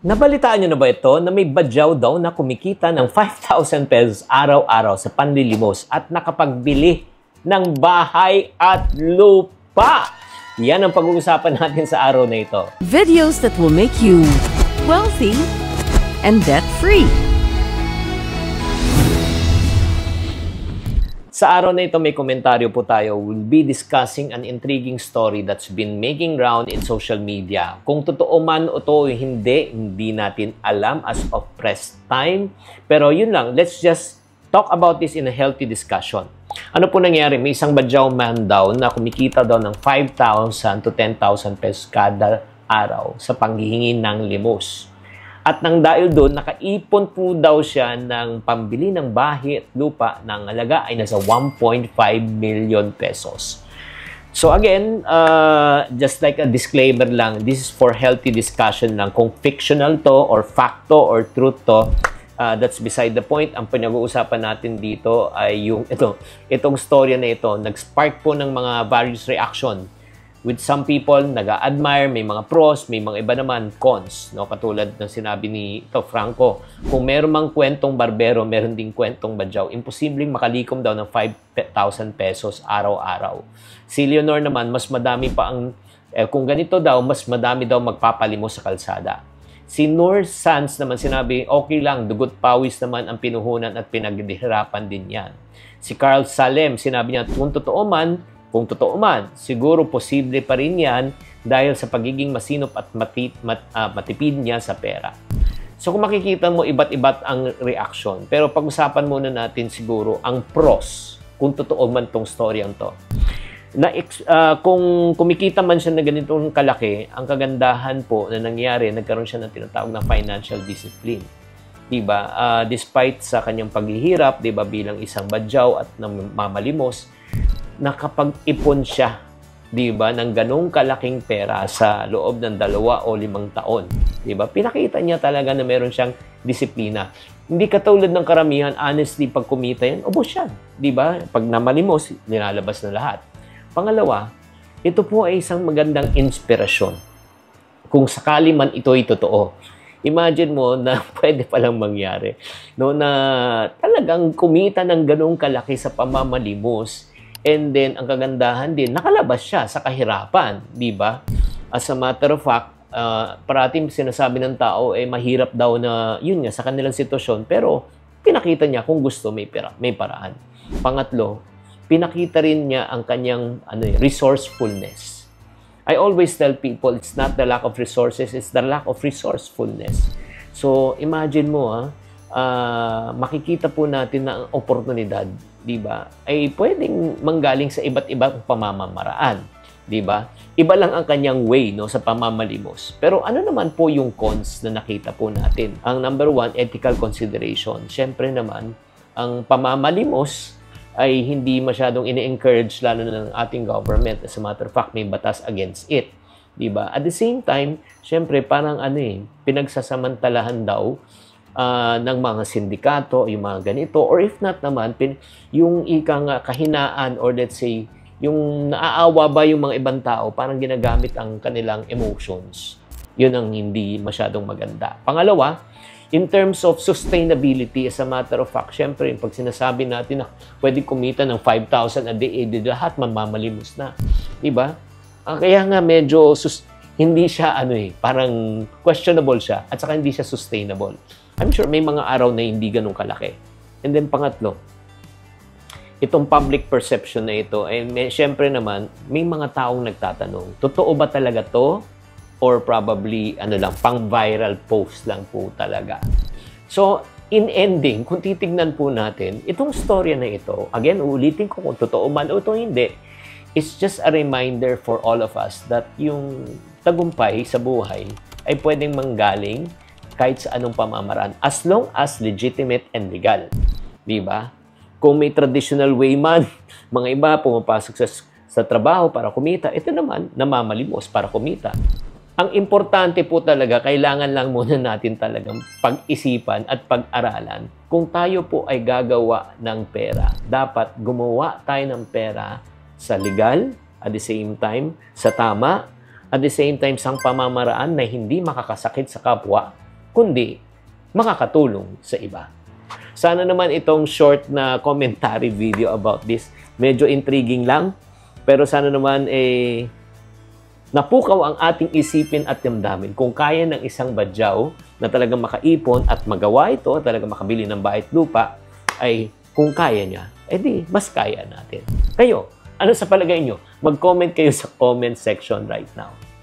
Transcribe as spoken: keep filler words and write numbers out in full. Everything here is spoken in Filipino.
Nabalitaan nyo na ba ito na may badyaw daw na kumikita ng five thousand pesos araw-araw sa panlilimos at nakapagbili ng bahay at lupa? Yan ang pag-uusapan natin sa araw na ito. Videos that will make you wealthy and debt-free. Sa araw na ito may komentaryo po tayo. We'll be discussing an intriguing story that's been making round in social media. Kung totoo man o to hindi, hindi natin alam as of press time. Pero yun lang, let's just talk about this in a healthy discussion. Ano po nangyari? May isang badyaw man daw na kumikita daw ng five thousand to ten thousand pesos kada araw sa panghihingi ng limos. At nang dahil doon, nakaipon po daw siya ng pambili ng bahay at lupa ng halaga ay nasa one point five million pesos. So again, uh, just like a disclaimer lang, this is for healthy discussion lang. Kung fictional to or facto or truth to, uh, that's beside the point. Ang pinag-uusapan natin dito ay yung ito, itong storya na ito, nag-spark po ng mga various reaction. With some people, nag-a-admire, may mga pros, may mga iba naman cons. No? Katulad ng sinabi ni ito, Franco, kung meron mang kwentong barbero, meron ding kwentong badyaw. Imposibleng makalikom daw ng five thousand pesos araw-araw. Si Leonor naman, mas madami pa ang, eh, kung ganito daw, mas madami daw magpapalimos sa kalsada. Si Noor Sanz naman sinabi, okay lang, dugot pawis naman ang pinuhunan at pinaghirapan din yan. Si Carl Salem, sinabi niya, kung totoo man, Kung totoo man, siguro posible pa rin yan dahil sa pagiging masinop at mati, mat, uh, matipid niya sa pera. So kung makikita mo, iba't-iba't ang reaction. Pero pag-usapan muna natin siguro ang pros, kung totoo man tong storyang to. Na, uh, kung kumikita man siya na ganitong kalaki, ang kagandahan po na nangyari, nagkaroon siya ng tinatawag na financial discipline. Diba? Uh, despite sa kanyang paghihirap, diba, bilang isang badyaw at mamalimos, nakapag-ipon siya, di ba, ng ganong kalaking pera sa loob ng dalawa o limang taon. Di ba? Pinakita niya talaga na meron siyang disiplina. Hindi katulad ng karamihan, honestly, pag kumita yan, ubos yan. Di ba? Pag namalimos, nilalabas na lahat. Pangalawa, ito po ay isang magandang inspirasyon. Kung sakali man ito ay totoo. Imagine mo na pwede palang mangyari. No, na talagang kumita ng ganong kalaki sa pamamalimos. And then, ang kagandahan din, nakalabas siya sa kahirapan, di ba? As a matter of fact, uh, parating sinasabi ng tao, eh, mahirap daw na, yun nga, sa kanilang sitwasyon. Pero, pinakita niya kung gusto, may, pera, may paraan. Pangatlo, pinakita rin niya ang kanyang ano, resourcefulness. I always tell people, it's not the lack of resources, it's the lack of resourcefulness. So, imagine mo, ha, uh, makikita po natin na ang oportunidad, di ba, ay pwedeng manggaling sa iba't ibang pamamaraan, di ba? Iba lang ang kanyang way, no, sa pamamalimos. Pero ano naman po yung cons na nakita po natin? Ang number one, ethical consideration. Siyempre naman, ang pamamalimos ay hindi masyadong ini-encourage lalo na ng ating government. As a matter of fact, may batas against it, di ba? At the same time, siyempre parang ano eh, pinagsasamantalahan daw Uh, ng mga sindikato, yung mga ganito, or if not naman, pin, yung ikang uh, kahinaan, or let's say, yung naaawa ba yung mga ibang tao, parang ginagamit ang kanilang emotions. Yun ang hindi masyadong maganda. Pangalawa, in terms of sustainability, as a matter of fact, syempre, pag sinasabi natin na pwede kumita ng five thousand a day, eh, lahat mamamalimos na. Diba? Uh, kaya nga medyo sus- hindi siya, ano eh, parang questionable siya, at saka hindi siya sustainable. I'm sure may mga araw na hindi ganun kalaki. And then pangatlo, itong public perception na ito, eh, may, syempre naman, may mga taong nagtatanong, totoo ba talaga to? Or probably, ano lang, pang-viral post lang po talaga. So, in ending, kung titignan po natin, itong storya na ito, again, ulitin ko kung totoo man o ito hindi, it's just a reminder for all of us that yung tagumpay sa buhay ay pwedeng manggaling kahit sa anong pamamaraan, as long as legitimate and legal. Di ba? Kung may traditional way man, mga iba pumapasok sa, sa trabaho para kumita, ito naman, namamalimos para kumita. Ang importante po talaga, kailangan lang muna natin talagang pag-isipan at pag-aralan kung tayo po ay gagawa ng pera. Dapat gumawa tayo ng pera sa legal, at the same time, sa tama, at the same time, sa pamamaraan na hindi makakasakit sa kapwa, kundi makakatulong sa iba. Sana naman itong short na commentary video about this, medyo intriguing lang, pero sana naman eh, napukaw ang ating isipin at damdamin. Kung kaya ng isang badyaw na talagang makaipon at magawa ito, talagang makabili ng bahay at lupa, ay kung kaya niya, edi mas kaya natin. Kayo, ano sa palagay nyo? Mag-comment kayo sa comment section right now.